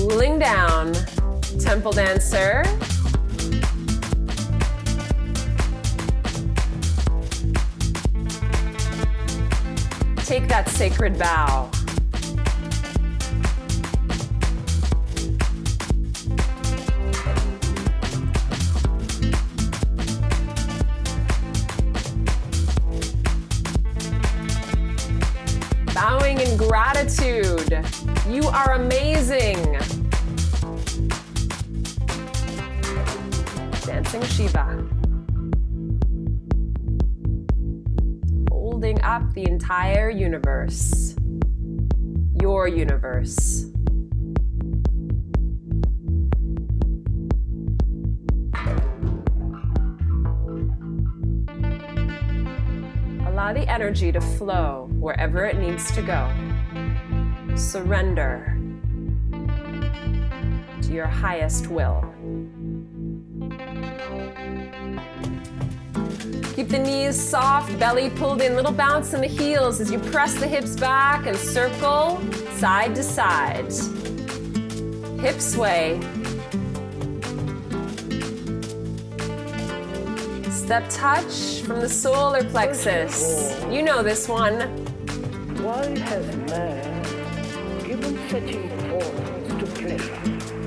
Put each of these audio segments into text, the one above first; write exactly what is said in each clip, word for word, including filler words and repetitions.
Cooling down. Temple dancer. Take that sacred bow. Bowing in gratitude. You are amazing. Dancing Shiva. Holding up the entire universe. Your universe. Allow the energy to flow wherever it needs to go. Surrender to your highest will. Keep the knees soft, belly pulled in, little bounce in the heels as you press the hips back and circle side to side. Hip sway. Step touch from the solar plexus. You know this one. Why has man given such importance to pleasure?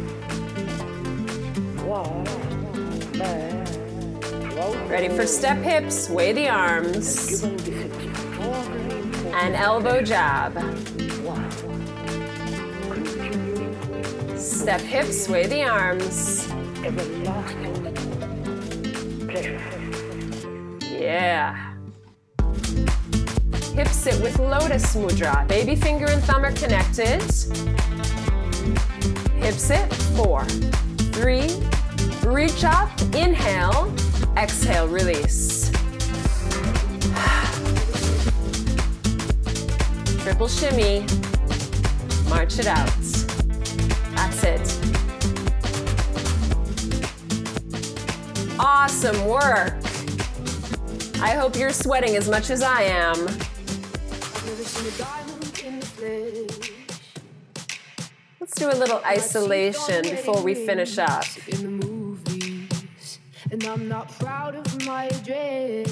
Why man Ready for step hips, sway the arms. And elbow jab. Step hips, sway the arms. Yeah. Hips sit with lotus mudra. Baby finger and thumb are connected. Hip sit, four, three, reach up, inhale. Exhale, release. Triple shimmy. March it out. That's it. Awesome work. I hope you're sweating as much as I am. Let's do a little isolation before we finish up. And I'm not proud of my address.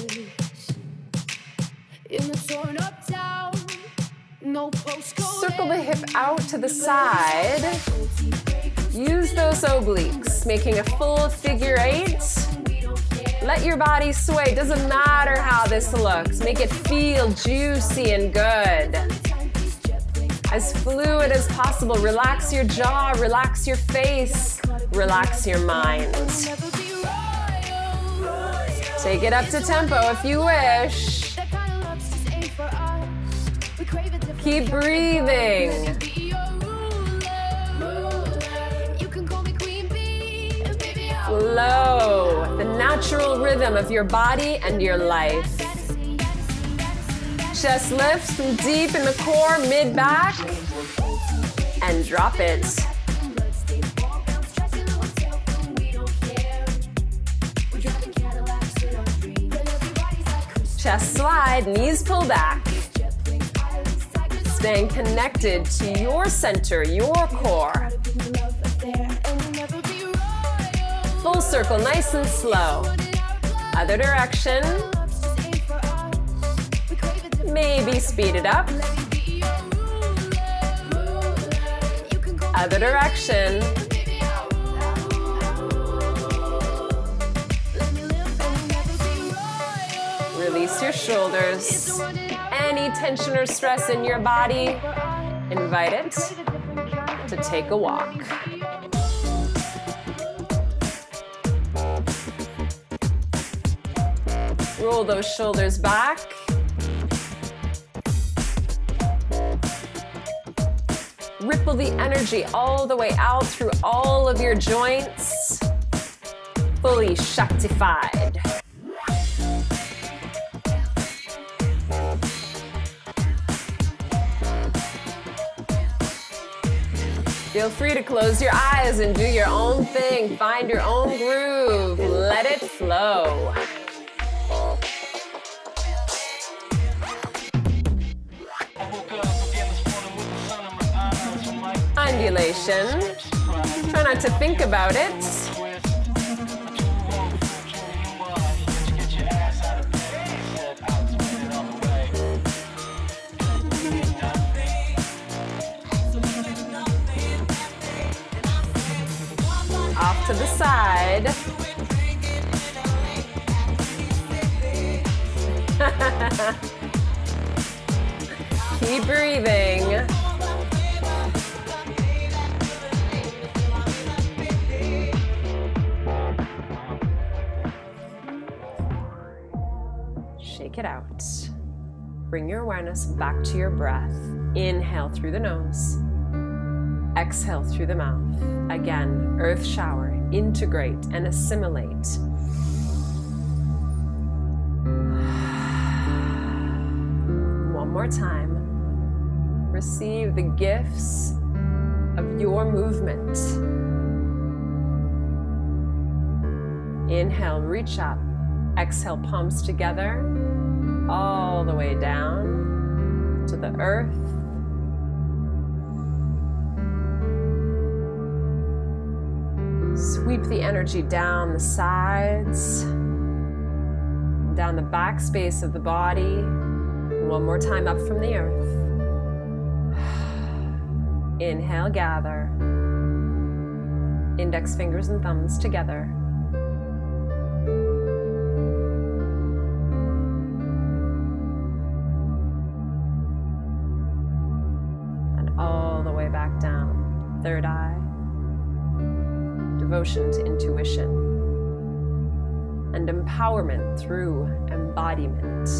In the torn up town, no postcode. Circle the hip out to the side. Use those obliques, making a full figure eight. Let your body sway. Doesn't matter how this looks. Make it feel juicy and good. As fluid as possible. Relax your jaw, relax your face, relax your mind. Take it up to tempo if you wish. Keep breathing. Flow, the natural rhythm of your body and your life. Chest lifts from deep in the core, mid-back, and drop it. Chest slide, knees pull back. Staying connected to your center, your core. Full circle, nice and slow. Other direction. Maybe speed it up. Other direction. Release your shoulders. Any tension or stress in your body, invite it to take a walk. Roll those shoulders back. Ripple the energy all the way out through all of your joints. Fully Shaktified. Feel free to close your eyes and do your own thing. Find your own groove. Let it flow. Undulation. Try not to think about it. Off to the side. Keep breathing. Shake it out. Bring your awareness back to your breath. Inhale through the nose. Exhale through the mouth. Again, earth shower. Integrate and assimilate. One more time. Receive the gifts of your movement. Inhale, reach up. Exhale, palms together, all the way down to the earth. Sweep the energy down the sides, down the back space of the body. One more time up from the earth. Inhale, gather. Index fingers and thumbs together. And all the way back down. Third eye. Devotion to intuition. And empowerment through embodiment.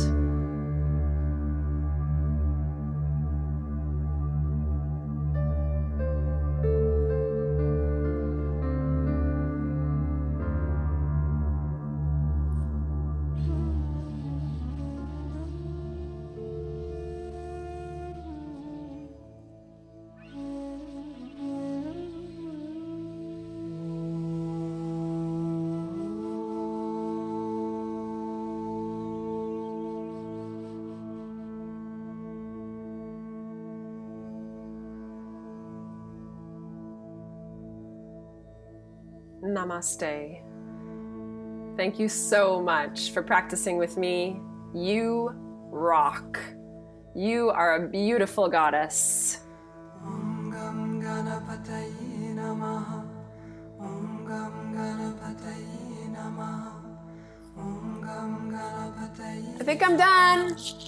Namaste. Thank you so much for practicing with me. You rock. You are a beautiful goddess. Om Gam Ganapataye Namaha. Om Gam Ganapataye Namaha. Om Gam Ganapataye. I think I'm done.